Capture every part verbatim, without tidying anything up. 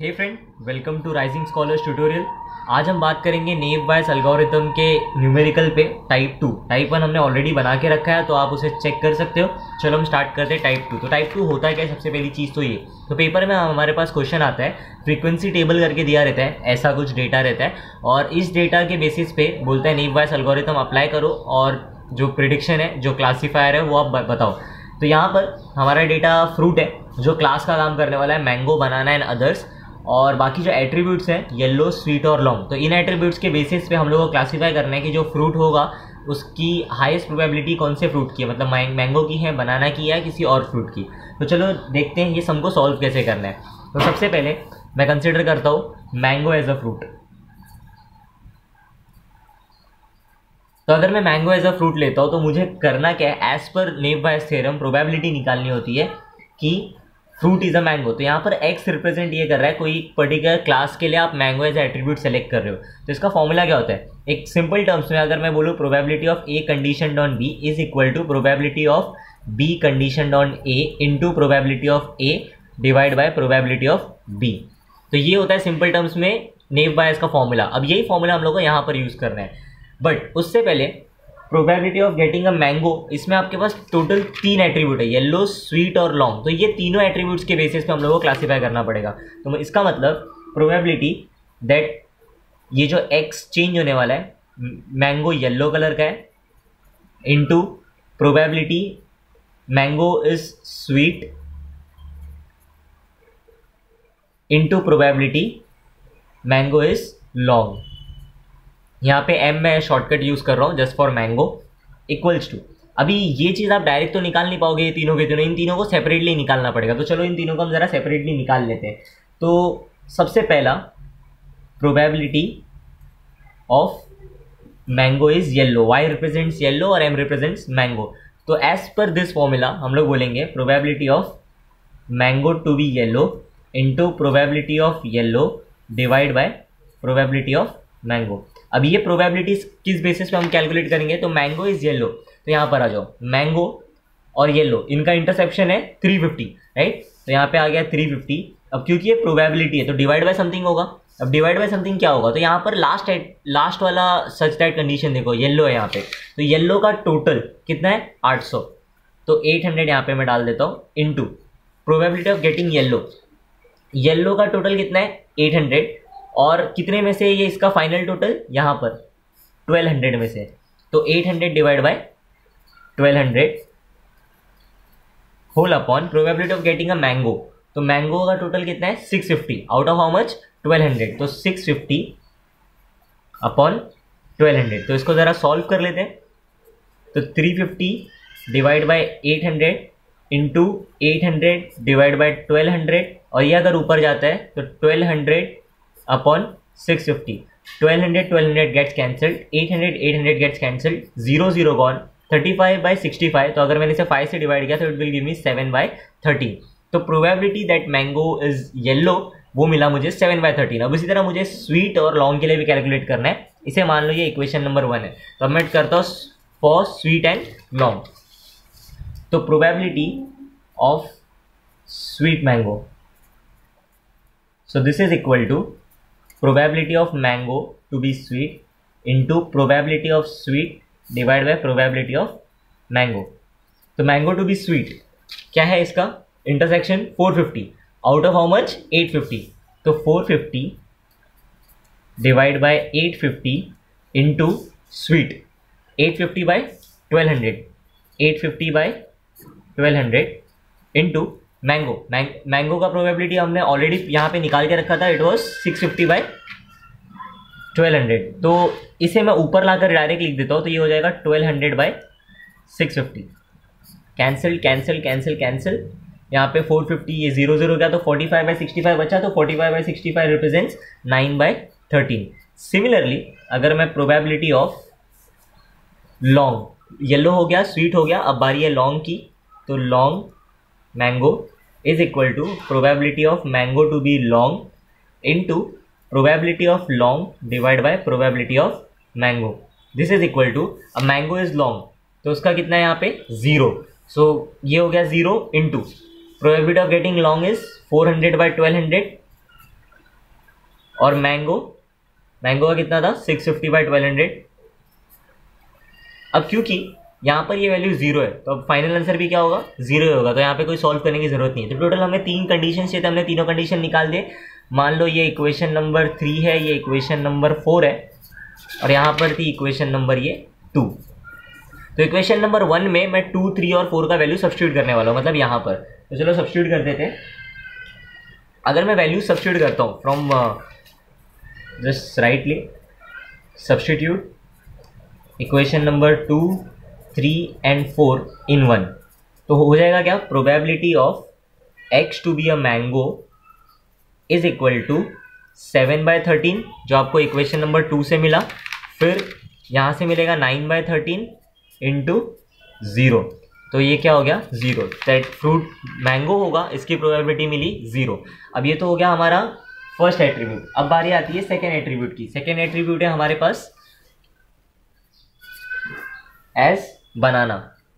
Hey friend, welcome to Rising Scholars tutorial. आज हम बात करेंगे नेव बायस एल्गोरिथम के न्यूमेरिकल पे टाइप टू। टाइप वन हमने ऑलरेडी बना के रखा है तो आप उसे चेक कर सकते हो। चलो हम स्टार्ट करते हैं टाइप टू। तो टाइप टू होता है क्या? सबसे पहली चीज़ तो ये, तो पेपर में हमारे पास क्वेश्चन आता है, फ्रीक्वेंसी टेबल करके दिया रहता है, ऐसा कुछ डेटा रहता है और इस डेटा के बेसिस पे बोलता है नेव बायस एल्गोरिथम अप्लाई करो और जो प्रिडिक्शन है, जो क्लासीफायर है वो आप बताओ। तो यहाँ पर हमारा डेटा फ्रूट है जो क्लास का काम करने वाला है, मैंगो, बनाना एंड अदर्स। और बाकी जो एट्रीब्यूट्स हैं येलो, स्वीट और लॉन्ग, तो इन एट्रीब्यूट्स के बेसिस पे हम लोग को क्लासीफाई करना है कि जो फ्रूट होगा उसकी हाईएस्ट प्रोबेबिलिटी कौन से फ्रूट की है, मतलब मैंगो की है, बनाना की है, किसी और फ्रूट की। तो चलो देखते हैं ये सबको सॉल्व कैसे करना है। तो सबसे पहले मैं कंसिडर करता हूँ मैंगो एज अ फ्रूट। तो अगर मैं मैंगो एज अ फ्रूट लेता हूँ तो मुझे करना क्या है, एज पर नेव बायस थ्योरम प्रोबेबिलिटी निकालनी होती है कि फ्रूट इज अ मैंगो। तो यहाँ पर एक्स रिप्रेजेंट ये कर रहा है कोई पर्टिकुलर क्लास के लिए आप मैंगो एज एट्रीब्यूट सेलेक्ट कर रहे हो। तो इसका फॉर्मूला क्या होता है? एक सिंपल टर्म्स में अगर मैं बोलूँ probability of A conditioned on B is equal to probability of B conditioned on A into probability of A divide by probability of B. तो ये होता है सिंपल टर्म्स में नेव बायस का फॉर्मूला। अब यही फॉर्मूला हम लोग को यहाँ पर यूज करना है, बट उससे पहले probability of getting a mango, इसमें आपके पास टोटल तीन एट्रीब्यूट है, येलो, स्वीट और लॉन्ग। तो ये तीनों एट्रीब्यूट्स के बेसिस पे हम लोगों को क्लासीफाई करना पड़ेगा। तो इसका मतलब प्रोबेबिलिटी दैट ये जो एक्स चेंज होने वाला है, मैंगो येलो कलर का है, into probability mango is sweet into probability mango is long. यहाँ पे एम मैं शॉर्टकट यूज कर रहा हूँ just for mango, equals to. अभी ये चीज़ आप डायरेक्ट तो निकाल नहीं पाओगे, ये तीनों के तीनों, इन तीनों को सेपरेटली निकालना पड़ेगा। तो चलो इन तीनों को हम जरा सेपरेटली निकाल लेते हैं। तो सबसे पहला probability of mango is yellow, Y represents yellow और एम रिप्रेजेंट्स मैंगो। तो एज पर दिस फॉर्मूला हम लोग बोलेंगे probability of mango to be yellow into probability of yellow divide by probability of mango. अब ये प्रोबेबिलिटीज किस basis पे हम कैलकुलेट करेंगे? तो मैंगो इज येलो, तो यहाँ पर आ जाओ, मैंगो और येलो इनका इंटरसेप्शन है थ्री फिफ्टी, राइट? तो यहाँ पे आ गया थ्री फिफ्टी। अब क्योंकि ये प्रोबेबिलिटी है तो डिवाइड बाय समथिंग होगा। अब डिवाइड बाय समथिंग क्या होगा? तो यहाँ पर लास्ट लास्ट वाला सच दैट कंडीशन देखो, येलो है यहाँ पे, तो येलो का टोटल कितना है? आठ सौ। तो एट हंड्रेड यहाँ पे मैं डाल देता हूँ into probability of getting yellow, yellow का टोटल कितना है? Eight hundred. और कितने में से ये इसका फाइनल टोटल? यहाँ पर ट्वेल्व हंड्रेड में से। तो eight hundred divide by twelve hundred whole upon probability of getting a mango. तो मैंगो का टोटल कितना है? Six fifty out of how much? Twelve hundred. तो six fifty upon twelve hundred. तो इसको ज़रा सॉल्व कर लेते हैं। तो three fifty divide by eight hundred into eight hundred divide by twelve hundred, और ये अगर ऊपर जाता है तो twelve hundred upon six fifty. Twelve hundred twelve hundred gets cancelled, eight hundred eight hundred gets cancelled, zero zero gone, thirty five by sixty five. तो अगर मैंने इसे फाइव से डिवाइड किया तो it will give me seven by thirteen. तो probability that mango is yellow वो मिला मुझे सेवन बाई थर्टीन। अब इसी तरह मुझे स्वीट और लॉन्ग के लिए भी कैलकुलेट करना है। इसे मान लो ये इक्वेशन नंबर वन है, तो अब मैं करता हूँ फॉर स्वीट एंड लॉन्ग। तो probability of sweet mango, so this is equal to probability of mango to be sweet into probability of sweet divided by probability of mango। तो mango to be sweet क्या है इसका intersection? Four fifty out of how much? Eight fifty. तो four fifty divide by eight fifty into sweet, eight fifty by twelve hundred, eight fifty by twelve hundred into mango. Mango का probability हमने already यहाँ पे निकाल के रखा था, it was six fifty by twelve hundred. तो इसे मैं ऊपर लाकर डायरेक्ट लिख देता हूँ, तो ये हो जाएगा twelve hundred by six fifty. Cancel cancel cancel cancel, यहाँ पे फोर फिफ्टी, ये जीरो जीरो गया तो forty five by sixty five बचा, तो forty five by sixty five represents nine by thirteen. Similarly अगर मैं प्रोबेबिलिटी ऑफ लॉन्ग, येलो हो गया, स्वीट हो गया, अब बारी है लॉन्ग की, तो long mango is equal to probability of mango to be long into probability of long divided by probability of mango. This is equal to, अब mango is long तो उसका कितना है यहाँ पे? जीरो। सो so, ये हो गया zero into probability of getting long is four hundred by twelve hundred और मैंगो मैंगो का कितना था six fifty by twelve hundred. अब क्योंकि यहाँ पर ये वैल्यू जीरो है तो अब फाइनल आंसर भी क्या होगा जीरो ही होगा, तो यहाँ पे कोई सॉल्व करने की जरूरत नहीं है। तो टोटल हमें तीन कंडीशन चाहिए थे, हमने तीनों कंडीशन निकाल दिए। मान लो ये इक्वेशन नंबर थ्री है, ये इक्वेशन नंबर फोर है और यहाँ पर थी इक्वेशन नंबर ये टू। तो इक्वेशन नंबर वन में मैं टू थ्री और फोर का वैल्यू सब्स्टिट्यूट करने वाला हूँ, मतलब यहाँ पर। तो चलो सब्स्टिट्यूट कर देते हैं। अगर मैं वैल्यू सब्स्टिट्यूट करता हूँ from just rightly substitute equation number two three and four in one, तो हो जाएगा क्या, probability of X to be a mango is equal to seven by thirteen जो आपको इक्वेशन नंबर टू से मिला, फिर यहाँ से मिलेगा nine by thirteen into zero, तो ये क्या हो गया ज़ीरो। दैट फ्रूट मैंगो होगा, इसकी प्रोबेबिलिटी मिली ज़ीरो। अब ये तो हो गया हमारा फर्स्ट एट्रीब्यूट। अब बारी आती है सेकेंड एट्रीब्यूट की। सेकेंड एट्रीब्यूट है हमारे पास एज बनाना।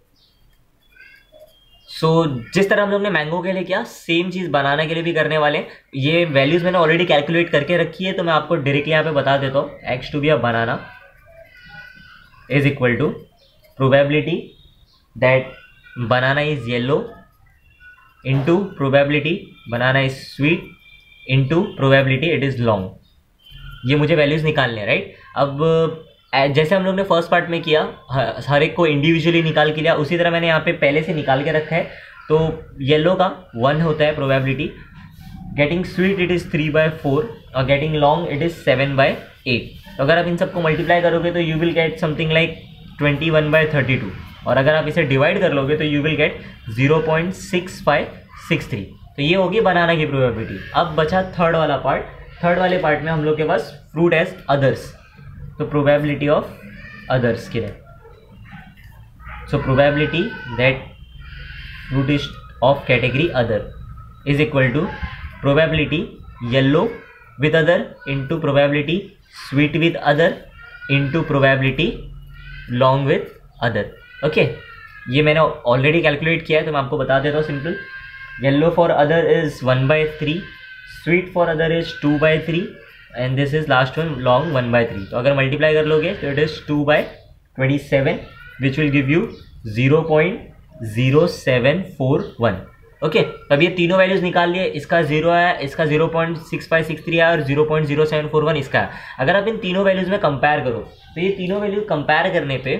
सो so, जिस तरह हम लोग ने मैंगो के लिए किया सेम चीज बनाना के लिए भी करने वाले। ये वैल्यूज मैंने ऑलरेडी कैलकुलेट करके रखी है, तो मैं आपको डायरेक्टली यहाँ पे बता देता हूँ। X to be a banana is equal to probability that banana is yellow into probability banana is sweet into probability it is long. ये मुझे वैल्यूज निकालने हैं, राइट। अब जैसे हम लोग ने फर्स्ट पार्ट में किया, हर एक को इंडिविजुअली निकाल के लिया, उसी तरह मैंने यहाँ पे पहले से निकाल के रखा है। तो येलो का वन होता है probability, getting sweet it is three by four और getting long it is seven by eight. तो अगर आप इन सबको मल्टीप्लाई करोगे तो you will get something like twenty one by thirty two, और अगर आप इसे डिवाइड कर लोगे तो you will get zero point six five six three. तो ये होगी बनाना की प्रोबेबिलिटी। अब बचा थर्ड वाला पार्ट। थर्ड वाले पार्ट में हम लोग के पास फ्रूट एज अदर्स, तो प्रोबेबिलिटी ऑफ अदर्स के लिए, so probability that fruit is of category other is equal to probability yellow with other into probability sweet with other into probability long with other. Okay, ये मैंने already calculate किया है तो मैं आपको बता देता हूँ simple. Yellow for other is one by three, sweet for other is two by three and this is last one long one by three. तो अगर मल्टीप्लाई कर लोगे तो it is two by twenty seven which will give you zero point zero seven four one. Okay, अब ये तीनों values निकाल लिए। इसका जीरो है, इसका zero point six five six three है और zero point zero seven four one इसका है। अगर आप इन तीनों वैल्यूज में कंपेयर करो तो ये तीनों वैल्यू कंपेयर करने पे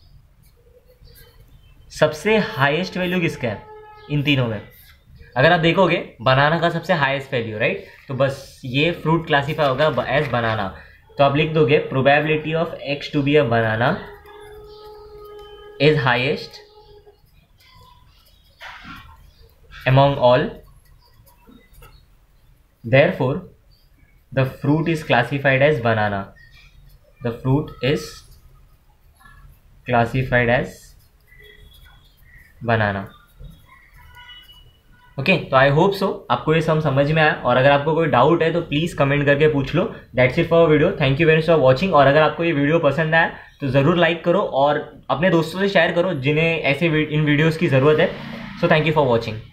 सबसे हाईएस्ट वैल्यू किसका है इन तीनों में? अगर आप देखोगे बनाना का सबसे हाईएस्ट वैल्यू, राइट। तो बस ये फ्रूट क्लासीफाई होगा एज बनाना। तो आप लिख दोगे probability of X to be a banana is highest among all, therefore the fruit is classified as banana. The fruit is classified as banana. Okay, तो I hope so आपको ये सब समझ में आया, और अगर आपको कोई डाउट है तो प्लीज़ कमेंट करके पूछ लो। That's it for video. Thank you very much for watching. और अगर आपको ये वीडियो पसंद आया तो ज़रूर लाइक करो और अपने दोस्तों से शेयर करो जिन्हें ऐसे इन वीडियोज़ की ज़रूरत है। So thank you for watching.